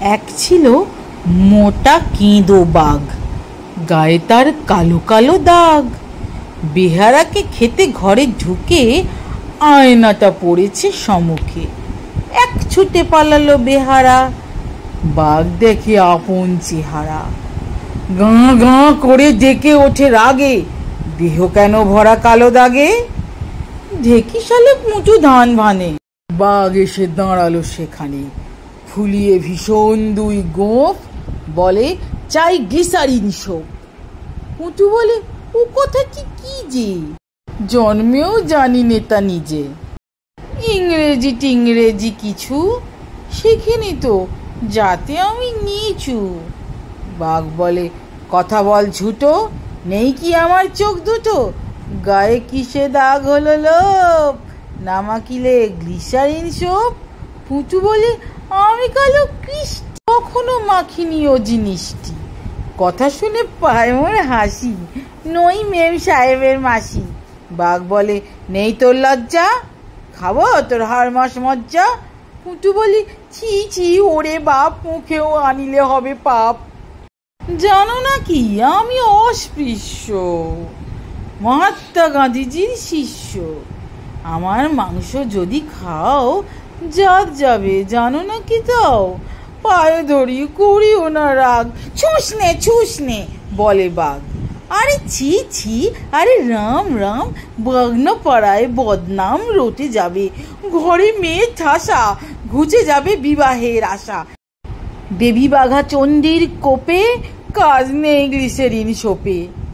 এক ছিল মোটা কেঁদো বাঘ, গায়ে তার কালো কালো দাগ। বেহারাকে খেতে ঘরে ঢুকে আয়নাটা পড়েছে সম্মুখে। এক ছুটে পালালো বেহারা, বাঘ দেখে আপন চেহারা। গাঁ গাঁ করে ডেকে ওঠে রাগে, দেহ কেন ভরা কালো দাগে। ঢেকি সালে পুঁটু ধান ভানে, বাঘ এসে দাঁড়ালো সেখানে। ফুলিয়ে ভীষণ দুই গোঁফ, বলে চাই গ্লিসারিন সোপ। পুঁটু বলে ও কথা কি যে, জন্মেও জানি নেতা নিজে। ইংরেজি টিংরেজি কিছু শিখিনি তো, যাতে আমি নিচু। বাঘ বলে কথা বল ঝুটো, নেই কি আমার চোখ দুটো? গায়ে কিসে দাগ হলো লোপ, না মাখিলে গ্লিসারিন সোপ। পুঁটু বলে আমি কালো কৃষ্টি, কখনো মাখিনি ও জিনিসটি। কথা শুনে পায় মোর হাসি, নই মেম সাহেবের মাসি। বাঘ বলে নেই তোর লজ্জা, খাবো তোর হাড় মাস মজ্জা। পুঁটু বলি ছি ছি ওরে বাপ, মুখেও আনিলে হবে পাপ। জানো না কি আমি অস্পৃশ্য, মহাত্মা গান্ধীজির শিষ্য। আমার মাংস যদি খাও জাত যাবে, জানো না কি তাও? পায়ে ধরি করিও না রাগ, ছুস নে বলে বাঘ। আরে ছি ছি, আরে রাম রাম, বাগনা পাড়ায় বদনাম রটে যাবে। ঘরে মেয়ে ঠাসা, ঘুচে যাবে বিবাহের আশা। দেবী বাঘা চণ্ডীর কোপে, কাজ নেই গ্লিসারিন সোপে।